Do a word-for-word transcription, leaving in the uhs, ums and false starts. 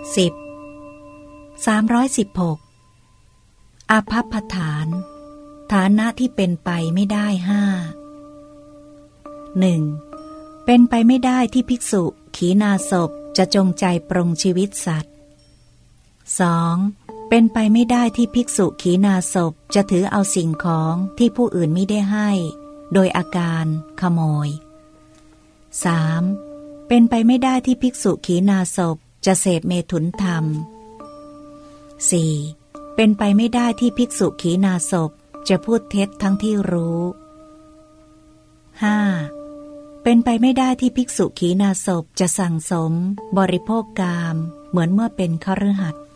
สิบ สามร้อยสิบหกอาภัพพฐานฐานะที่เป็นไปไม่ได้ห้า หนึ่ง เป็นไปไม่ได้ที่ภิกษุขีณาสพจะจงใจปรงชีวิตสัตว์ สอง เป็นไปไม่ได้ที่ภิกษุขีณาสพจะถือเอาสิ่งของที่ผู้อื่นมิได้ให้โดยอาการขโมย สาม เป็นไปไม่ได้ที่ภิกษุขีณาสพจะเสพเมถุนธรรม สี่ เป็นไปไม่ได้ที่ภิกษุขีณาสพจะพูดเท็จทั้งที่รู้ ห้า เป็นไปไม่ได้ที่ภิกษุขีณาสพจะสั่งสมบริโภคกามเหมือนเมื่อเป็นคฤหัสถ์